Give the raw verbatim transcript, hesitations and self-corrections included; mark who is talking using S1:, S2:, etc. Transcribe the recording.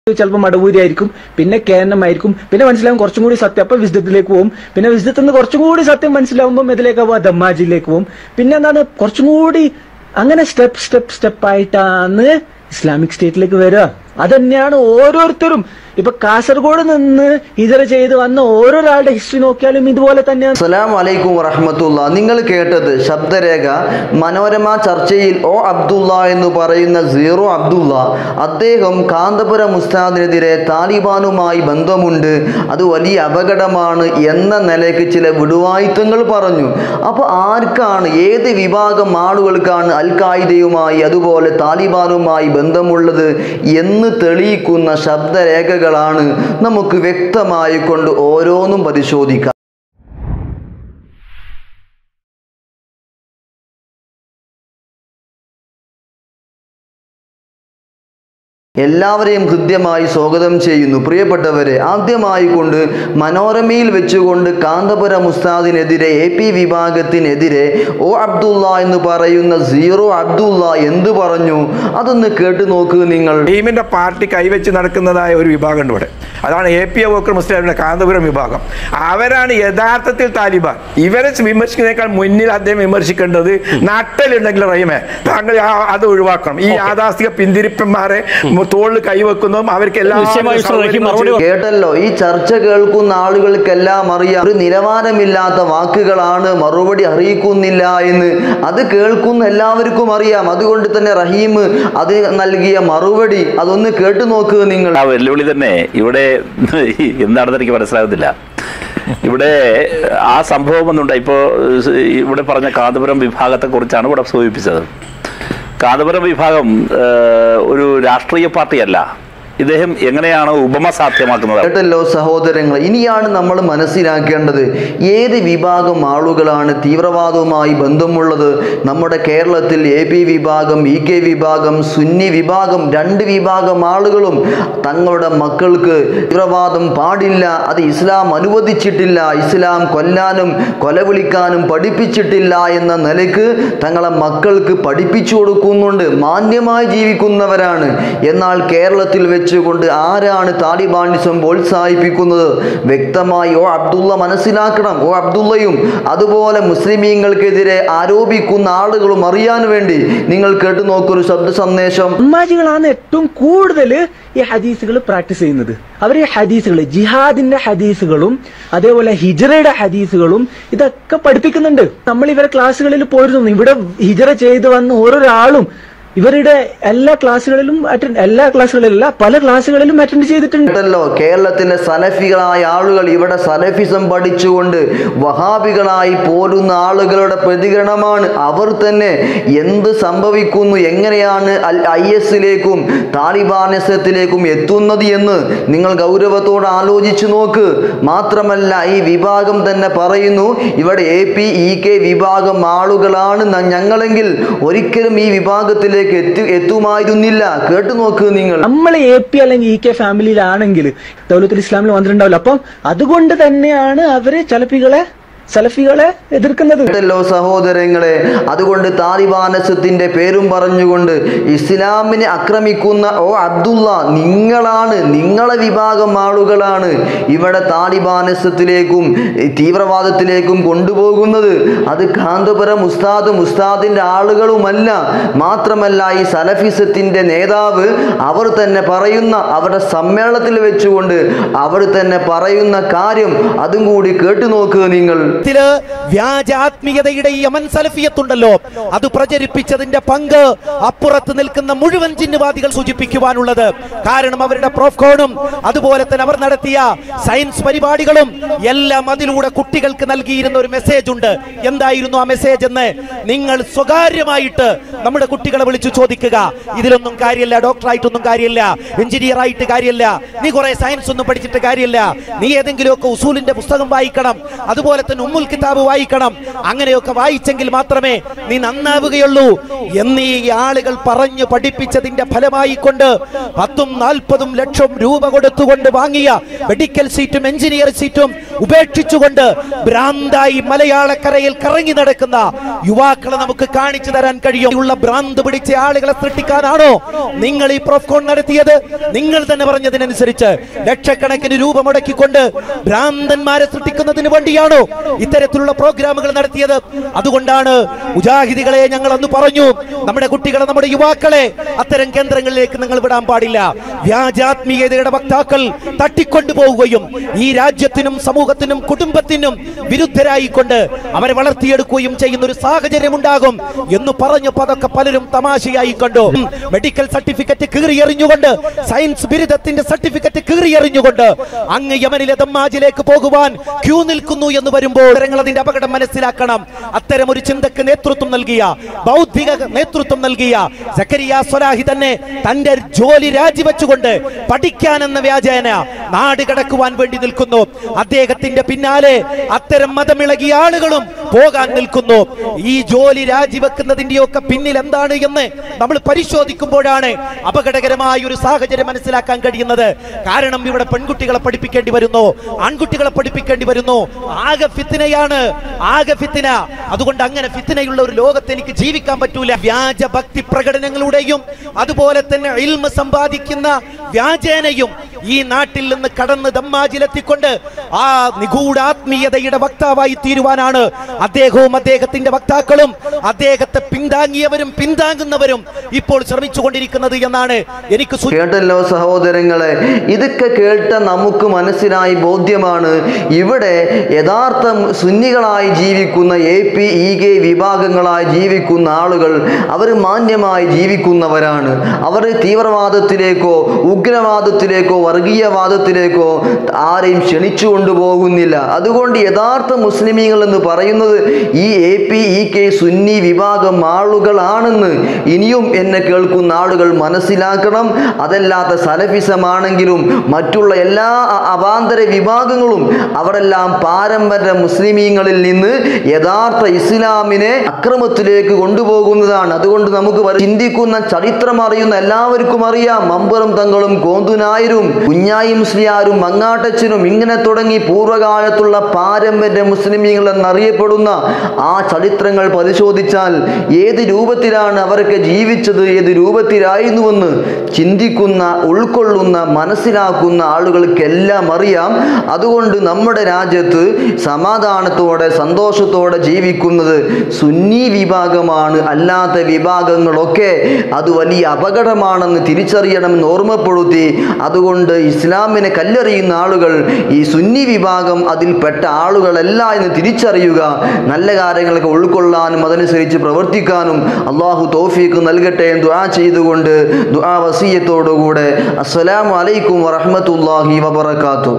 S1: ചിലപ്പോൾ മടവൂരി ആയിരിക്കും, പിന്നെ കെ എൻ എം ആയിരിക്കും, പിന്നെ മനസ്സിലാവും കുറച്ചും കൂടി സത്യം, അപ്പൊ വിസ്ഡത്തിലേക്ക് പോകും, പിന്നെ വിസ്ഡത്തിൽ നിന്ന് കുറച്ചും കൂടി സത്യം മനസ്സിലാവുമ്പോൾ ഇതിലേക്ക് പോവാ ദമ്മാജിയിലേക്ക് പോകും, പിന്നെ എന്താണ് കുറച്ചും കൂടി അങ്ങനെ സ്റ്റെപ്പ് സ്റ്റെപ്പ് സ്റ്റെപ്പ് ആയിട്ടാണ് ഇസ്ലാമിക് സ്റ്റേറ്റിലേക്ക് വരിക. അതന്നെയാണ് ഓരോരുത്തരും. ഇപ്പൊ കാസർഗോഡ് നിന്ന് ഹിജറ ചെയ്ത് വന്ന ഓരോരാളുടെ ഹിസ്റ്ററി നോക്കിയാലും ഇതുപോലെ തന്നെയാണ്.
S2: അസ്സലാമു അലൈക്കും വറഹ്മത്തുള്ളാ. നിങ്ങൾ കേട്ടത് ശബ്ദരേഖ മനോരമ ചർച്ചയിൽ ഒ അബ്ദുള്ള എന്ന് പറയുന്ന സീറോ അബ്ദുള്ള. അദ്ദേഹം കാന്തപുരം ഉസ്താദിനെതിരെ താലിബാനുമായി ബന്ധമുണ്ട്, അത് വലിയ അപകടമാണ് എന്ന നിലയ്ക്ക് ചില വിടുവായുത്തങ്ങൾ പറഞ്ഞു. അപ്പോൾ ആർക്കാണ്, ഏത് വിഭാഗം ആളുകൾക്കാണ് അൽ ഖായിദയുമായി അതുപോലെ താലിബാനുമായി ബന്ധമുള്ളത് എന്ന് തെളിയിക്കുന്ന ശബ്ദരേഖകളാണ് നമുക്ക് വ്യക്തമായി കൊണ്ട് ഓരോന്നും പരിശോധിക്കാം. എല്ലാവരെയും ഹൃദ്യമായി സ്വാഗതം ചെയ്യുന്നു. പ്രിയപ്പെട്ടവരെ, ആദ്യമായി കൊണ്ട് മനോരമയിൽ വെച്ചുകൊണ്ട് കാന്തപുരം ഉസ്താദിനെതിരെ എ പി വിഭാഗത്തിനെതിരെ ഒ അബ്ദുള്ള എന്ന് പറയുന്ന സീറോ അബ്ദുള്ള എന്ത് പറഞ്ഞു അതൊന്ന് കേട്ടു നോക്കൂ നിങ്ങൾ.
S3: ടീമിന്റെ പാർട്ടി കൈവച്ച് നടക്കുന്നതായ ഒരു വിഭാഗമുണ്ട് ഇവിടെ, അതാണ് എ പി അബൂബക്കർ മുസ്ലിയാരുടെ കാന്തപുരം വിഭാഗം. അവരാണ് യഥാർത്ഥത്തിൽ താലിബാൻ. ഇവരെ വിമർശിക്കുന്നതിനേക്കാൾ മുന്നിൽ അദ്ദേഹം വിമർശിക്കേണ്ടത് നട്ടലുണ്ടെങ്കിൽ റഹീമേ താങ്കൾ അത് ഒഴിവാക്കണം. ഈ യാഥാസ്ഥിക പിന്തിരിപ്പന്മാരെ തോളിൽ കൈവെക്കുന്നതും അവർക്കെല്ലാം
S2: കേട്ടല്ലോ. ഈ ചർച്ച കേൾക്കുന്ന ആളുകൾക്കെല്ലാം അറിയാം ഒരു നിലവാരമില്ലാത്ത വാക്കുകളാണ്, മറുപടി അറിയിക്കുന്നില്ല എന്ന്. അത് കേൾക്കുന്ന എല്ലാവർക്കും അറിയാം. അതുകൊണ്ട് തന്നെ റഹീം അത് നൽകിയ മറുപടി അതൊന്ന് കേട്ടു നോക്കുക നിങ്ങൾ.
S4: ആ വെല്ലുവിളി തന്നെ ഇവിടെ എന്താണെന്ന് എനിക്ക് മനസ്സിലാകുന്നില്ല. ഇവിടെ ആ സംഭവം ഒന്നുണ്ട്. ഇപ്പോൾ ഇവിടെ പറഞ്ഞ കാന്തപുരം വിഭാഗത്തെ കുറിച്ചാണ് ഇവിടെ സൂചിപ്പിച്ചത്. കാന്തപുരം വിഭാഗം ഒരു രാഷ്ട്രീയ പാർട്ടിയല്ല. ഇദ്ദേഹം എങ്ങനെയാണ് ഉപമ സാധ്യമാക്കുന്നത്?
S2: കേട്ടല്ലോ സഹോദരങ്ങൾ, ഇനിയാണ് നമ്മൾ മനസ്സിലാക്കേണ്ടത് ഏത് വിഭാഗം ആളുകളാണ് തീവ്രവാദവുമായി ബന്ധമുള്ളത്. നമ്മുടെ കേരളത്തിൽ എ പി വിഭാഗം, ഇ കെ വിഭാഗം, സുന്നി വിഭാഗം, രണ്ട് വിഭാഗം ആളുകളും തങ്ങളുടെ മക്കൾക്ക് തീവ്രവാദം പാടില്ല, അത് ഇസ്ലാം അനുവദിച്ചിട്ടില്ല, ഇസ്ലാം കൊല്ലാനും കൊലവിളിക്കാനും പഠിപ്പിച്ചിട്ടില്ല എന്ന നിലയ്ക്ക് തങ്ങളെ മക്കൾക്ക് പഠിപ്പിച്ചു കൊടുക്കുന്നുണ്ട്. മാന്യമായി ജീവിക്കുന്നവരാണ്. എന്നാൽ കേരളത്തിൽ വെച്ച് കൊണ്ട് ആരാണ് താലിബാനിസം പ്രോത്സാഹിപ്പിക്കുന്നത്? വ്യക്തമായി ഒ അബ്ദുള്ള മനസ്സിലാക്കണം. ഒ അബ്ദുള്ളയും അതുപോലെ മുസ്ലിമീങ്ങൾക്കെതിരെ ആരോപിക്കുന്ന ആളുകളും അറിയാൻ വേണ്ടി നിങ്ങൾ കേട്ടു നോക്കൊരു ശബ്ദ സന്ദേശം.
S1: ഉമ്മാജികളാണ് ഏറ്റവും കൂടുതൽ ഈ ഹദീസുകൾ പ്രാക്ടീസ് ചെയ്യുന്നത്. അവർ ഈ ഹദീസുകൾ, ജിഹാദിന്റെ ഹദീസുകളും അതേപോലെ ഹിജറയുടെ ഹദീസുകളും ഇതൊക്കെ പഠിപ്പിക്കുന്നുണ്ട്. നമ്മൾ ഇവരെ ക്ലാസ്സുകളിൽ പോയിരുന്നു. ഇവിടെ ഹിജറ ചെയ്ത് വന്ന ഓരോരാളും ഇവരുടെ എല്ലാ ക്ലാസ്സുകളിലും അറ്റൻഡ് എല്ലാ ക്ലാസ്സുകളിലല്ല പല ക്ലാസ്സുകളിലും അറ്റൻഡ് ചെയ്തിട്ടുണ്ടല്ലോ.
S2: കേരളത്തിലെ സലഫികളായ ആളുകൾ ഇവിടെ സലഫിസം പഠിച്ചുകൊണ്ട് വഹാബികളായി പോരുന്ന ആളുകളുടെ പ്രതികരണമാണ്. അവർ തന്നെ എന്ത് സംഭവിക്കുന്നു, എങ്ങനെയാണ് ഐ എസിലേക്കും താലിബാനിസത്തിലേക്കും എത്തുന്നത് എന്ന് നിങ്ങൾ ഗൗരവത്തോടെ ആലോചിച്ചു നോക്ക്. മാത്രമല്ല ഈ വിഭാഗം തന്നെ പറയുന്നു ഇവിടെ എ പി ഇ കെ വിഭാഗം ആളുകളാണ് ഞങ്ങളെങ്കിൽ ഒരിക്കലും ഈ വിഭാഗത്തിലേക്ക് എത്തി എത്തുമായിരുന്നില്ല. കേട്ടു നോക്ക് നിങ്ങൾ.
S1: നമ്മൾ എ പി അല്ലെങ്കിൽ ഇ കെ ഫാമിലിയിലാണെങ്കിൽ ദൗലത്തുൽ ഇസ്ലാമിൽ വന്നിട്ടുണ്ടാവില്ല. അപ്പം അതുകൊണ്ട് തന്നെയാണ് അവര് സലഫികളെ സലഫികളെ എതിർക്കുന്നത്.
S2: കേട്ടല്ലോ സഹോദരങ്ങളെ. അതുകൊണ്ട് താലിബാനസത്തിന്റെ പേരും പറഞ്ഞുകൊണ്ട് ഇസ്ലാമിനെ ആക്രമിക്കുന്ന ഓ അബ്ദുള്ള നിങ്ങളാണ്, നിങ്ങളെ വിഭാഗം ആളുകളാണ് ഇവിടെ താലിബാനസത്തിലേക്കും തീവ്രവാദത്തിലേക്കും കൊണ്ടുപോകുന്നത്. അത് കാന്തപുരം ഉസ്താദും ഉസ്താദിന്റെ ആളുകളുമല്ല. മാത്രമല്ല ഈ സലഫിസത്തിന്റെ നേതാവ് അവർ തന്നെ പറയുന്ന അവരുടെ സമ്മേളനത്തിൽ വെച്ചുകൊണ്ട് അവർ തന്നെ പറയുന്ന കാര്യം അതും കൂടി കേട്ടു നോക്കുക നിങ്ങൾ.
S5: വ്യാജാത്മീയതയുടെ ഈ യമൻ സലഫിയത്തുണ്ടല്ലോ, അത് പ്രചരിപ്പിച്ചതിന്റെ പങ്ക് അപ്പുറത്ത് നിൽക്കുന്ന മുഴുവൻ ജിന്നുവാദികൾ സൂചിപ്പിക്കുവാനുള്ളത്. കാരണം അവരുടെ പ്രോഫ്കോണും അതുപോലെ തന്നെ അവർ നടത്തിയ സയൻസ് പരിപാടികളും എല്ലാം അതിലൂടെ കുട്ടികൾക്ക് നൽകിയിരുന്ന ഒരു മെസ്സേജ് ഉണ്ട്. എന്തായിരുന്നു ആ മെസ്സേജ് എന്ന് നിങ്ങൾ സ്വകാര്യമായിട്ട് നമ്മുടെ കുട്ടികളെ വിളിച്ചു ചോദിക്കുക. ഇതിലൊന്നും കാര്യമില്ല, ഡോക്ടറായിട്ടൊന്നും കാര്യമില്ല, എഞ്ചിനീയർ ആയിട്ട് കാര്യമില്ല, നീ കുറെ സയൻസ് ഒന്നും പഠിച്ചിട്ട് കാര്യമില്ല, നീ ഏതെങ്കിലുമൊക്കെ ഉസൂലിന്റെ പുസ്തകം വായിക്കണം, അതുപോലെ തന്നെ ഉമ്മുൽ കിതാബ് വായിക്കണം, അങ്ങനെയൊക്കെ വായിച്ചെങ്കിൽ മാത്രമേ നീ നന്നാവുകയുള്ളൂ എന്നീ ആളുകൾ പറഞ്ഞു പഠിപ്പിച്ചതിന്റെ ഫലമായി കൊണ്ട് പത്തും നാൽപ്പതും ലക്ഷം രൂപ കൊടുത്തുകൊണ്ട് വാങ്ങിയ മെഡിക്കൽ സീറ്റും എഞ്ചിനീയർ സീറ്റും ഉപേക്ഷിച്ചുകൊണ്ട് ഭ്രാന്തായി മലയാളക്കരയിൽ കറങ്ങി നടക്കുന്ന യുവാക്കളെ നമുക്ക് കാണിച്ചു തരാൻ കഴിയും. ഉള്ള ഭ്രാന്ത് പിടിച്ച ആളുകളെ സൃഷ്ടിക്കാനാണോ നിങ്ങൾ ഈ പ്രോഫ്കോൺ നടത്തിയത്? നിങ്ങൾ തന്നെ പറഞ്ഞതിനനുസരിച്ച് ലക്ഷക്കണക്കിന് രൂപ മുടക്കിക്കൊണ്ട് ഭ്രാന്തന്മാരെ സൃഷ്ടിക്കുന്നതിന് വേണ്ടിയാണോ ഇത്തരത്തിലുള്ള പ്രോഗ്രാമുകൾ നടത്തിയത്? അതുകൊണ്ടാണ് മുജാഹിദികളെ ഞങ്ങൾ അന്ന് പറഞ്ഞു, നമ്മുടെ കുട്ടികളെ, നമ്മുടെ യുവാക്കളെ അത്തരം കേന്ദ്രങ്ങളിലേക്ക് നിങ്ങൾ വിടാൻ പാടില്ല. വ്യാജാത്മീയതയുടെ വക്താക്കൾ തട്ടിക്കൊണ്ടുപോവുകയും ഈ രാജ്യത്തിനും സമൂഹത്തിനും കുടുംബത്തിനും വിരുദ്ധരായിക്കൊണ്ട് അവരെ വളർത്തിയെടുക്കുകയും ചെയ്യുന്ന ഒരു സാഹചര്യം ഉണ്ടാകും എന്ന് പറഞ്ഞപ്പോൾ അതൊക്കെ പലരും തമാശയായി കണ്ടു. മെഡിക്കൽ സർട്ടിഫിക്കറ്റ് കീറിയെറിഞ്ഞുകൊണ്ട്, സയൻസ് ബിരുദത്തിന്റെ സർട്ടിഫിക്കറ്റ് കീറിയെറിഞ്ഞുകൊണ്ട് അങ്ങ് യമനിലെ ദമ്മാജിലേക്ക് പോകുവാൻ ക്യൂ നിൽക്കുന്നു എന്ന് വരുമ്പോൾ അതിന്റെ അപകടം മനസ്സിലാക്കണം. അത്തരം ഒരു ചിന്തക്ക് നേതൃത്വം നൽകിയ, ബൗദ്ധിക നേതൃത്വം നൽകിയ സക്കരിയ സ്വലാഹി തന്നെ തന്റെ ജോലി രാജിവെച്ചുകൊണ്ട് പഠിക്കാനെന്ന വ്യാജേന നാട് കടക്കുവാൻ വേണ്ടി നിൽക്കുന്നു. അദ്ദേഹത്തിന്റെ പിന്നാലെ അത്തരം മതമിളകിയ ആളുകളും പോകാൻ നിൽക്കുന്നു. ഈ ജോലി രാജിവെക്കുന്നതിന്റെയൊക്കെ പിന്നിൽ എന്താണ് എന്ന് നമ്മൾ പരിശോധിക്കുമ്പോഴാണ് അപകടകരമായ ഒരു സാഹചര്യം മനസ്സിലാക്കാൻ കഴിയുന്നത്. കാരണം ഇവിടെ പെൺകുട്ടികളെ പഠിപ്പിക്കേണ്ടി വരുന്നു, ആൺകുട്ടികളെ പഠിപ്പിക്കേണ്ടി വരുന്നു. ആകെ ഫിത്നയാണ്, ആകെ ഫിത്ന. അതുകൊണ്ട് അങ്ങനെ ഫിത്നയുള്ള ഒരു ലോകത്ത് എനിക്ക് ജീവിക്കാൻ പറ്റൂല. വ്യാജ ഭക്തി പ്രകടനങ്ങളുടെയും അതുപോലെ തന്നെ ഇൽമ സമ്പാദിക്കുന്ന വ്യാജേനയും ഈ നാട്ടിൽ നിന്ന് കടന്ന് ദമ്മാജിലെത്തിക്കൊണ്ട് ആ നിഗൂഢാത്മീയതയുടെ വക്താവായി തീരുവാനാണ് അദ്ദേഹവും അദ്ദേഹത്തിന്റെ വക്താക്കളും അദ്ദേഹത്തെ പിന്താങ്ങിയവരും പിന്താങ്ങുന്നവരും ഇപ്പോൾ ശ്രമിച്ചുകൊണ്ടിരിക്കുന്നത് എന്നാണ് എനിക്ക്
S2: കേട്ടല്ലോ സഹോദരങ്ങളെ. ഇതൊക്കെ കേട്ട നമുക്ക് മനസ്സിലായി ബോധ്യമാണ്, ഇവിടെ യഥാർത്ഥ സുന്നികളായി ജീവിക്കുന്ന എ പി ഇ കെ വിഭാഗങ്ങളായി ജീവിക്കുന്ന ആളുകൾ അവർ മാന്യമായി ജീവിക്കുന്നവരാണ്. അവർ തീവ്രവാദത്തിലേക്കോ ഉഗ്രവാദത്തിലേക്കോ വർഗീയവാദത്തിലേക്കോ ആരെയും ക്ഷണിച്ചു കൊണ്ടുപോകുന്നില്ല. അതുകൊണ്ട് യഥാർത്ഥ മുസ്ലിമീങ്ങൾ എന്ന് പറയുന്നത് ഈ A P E K Sunni വിഭാഗം ആളുകളാണെന്ന് ഇനിയും എന്നെ കേൾക്കുന്ന ആളുകൾ മനസ്സിലാക്കണം. അതല്ലാത്ത സലഫിസമാണെങ്കിലും മറ്റുള്ള എല്ലാ അവാന്തര വിഭാഗങ്ങളും അവരെല്ലാം പാരമ്പര്യ മുസ്ലിമീങ്ങളിൽ നിന്ന് യഥാർത്ഥ ഇസ്ലാമിനെ അക്രമത്തിലേക്ക് കൊണ്ടുപോകുന്നതാണ്. അതുകൊണ്ട് നമുക്ക് ചിന്തിക്കുന്ന ചരിത്രം അറിയുന്ന എല്ലാവർക്കും അറിയാം, മമ്പുറം തങ്ങളും കോന്തുനായരും കുഞ്ഞായി മുസ്ലിയാരും മങ്ങാട്ടച്ചനും ഇങ്ങനെ തുടങ്ങി പൂർവ്വകാലത്തുള്ള പാരമ്പര്യ മുസ്ലിമീങ്ങൾ എന്നറിയപ്പെടുന്ന ആ ചരിത്രങ്ങൾ പരിശോധിച്ചാൽ ഏത് രൂപത്തിലാണ് അവരൊക്കെ ജീവിച്ചത്, ഏത് രൂപത്തിലായിരുന്നുവെന്ന് ചിന്തിക്കുന്ന, ഉൾക്കൊള്ളുന്ന, മനസ്സിലാക്കുന്ന ആളുകൾക്കെല്ലാം അറിയാം. അതുകൊണ്ട് നമ്മുടെ രാജ്യത്ത് സമാധാനത്തോടെ സന്തോഷത്തോടെ ജീവിക്കുന്നത് സുന്നി വിഭാഗമാണ്. അല്ലാത്ത വിഭാഗങ്ങളൊക്കെ അത് വലിയ അപകടമാണെന്ന് തിരിച്ചറിയണമെന്ന് ഓർമ്മപ്പെടുത്തി. അതുകൊണ്ട് ഇസ്ലാമിനെ കല്ലെറിയുന്ന ആളുകൾ ഈ സുന്നി വിഭാഗം അതിൽപ്പെട്ട ആളുകളല്ല എന്ന് തിരിച്ചറിയുക. നല്ല കാര്യങ്ങളൊക്കെ ഉൾക്കൊള്ളാനും അതനുസരിച്ച് പ്രവർത്തിക്കാനും അള്ളാഹു തൗഫീഖ് നൽകട്ടെ എന്ന് ദുആ ചെയ്തുകൊണ്ട് ദുആ വസിയത്തോടുകൂടെ അസ്സലാമു അലൈക്കും വറഹ്മത്തുള്ളാഹി വബറകാതുഹു.